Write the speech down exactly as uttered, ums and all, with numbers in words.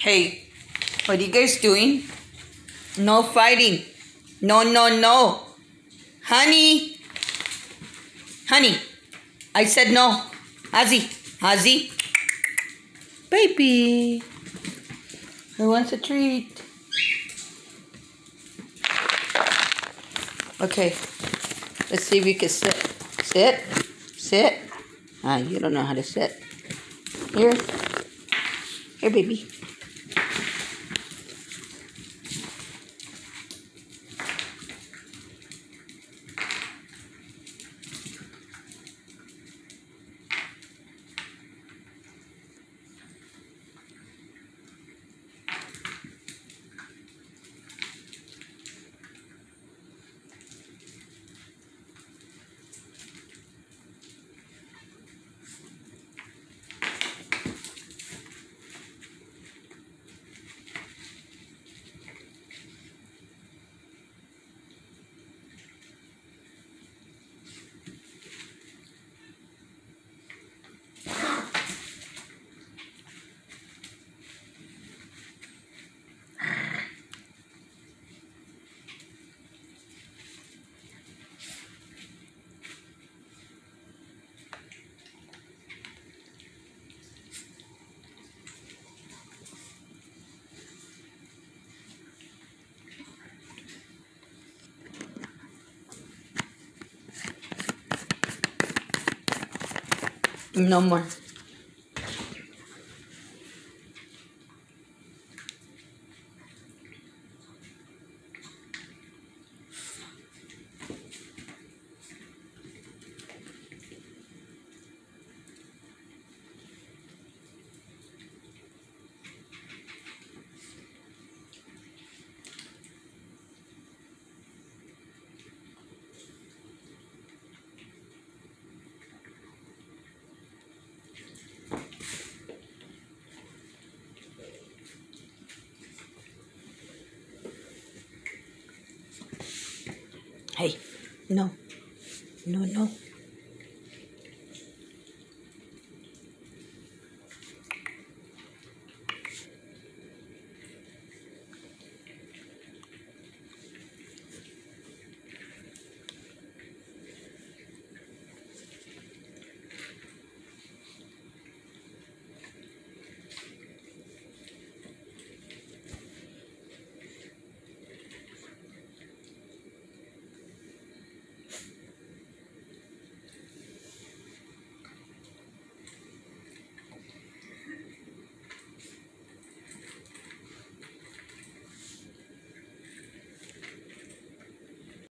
Hey, what are you guys doing? No fighting. No, no, no. Honey. Honey. I said no. Ozzy. Ozzy. Baby. Who wants a treat? Okay. Let's see if you can sit. Sit. Sit. Ah, you don't know how to sit. Here. Here, baby. No more. Hey, no. No, no.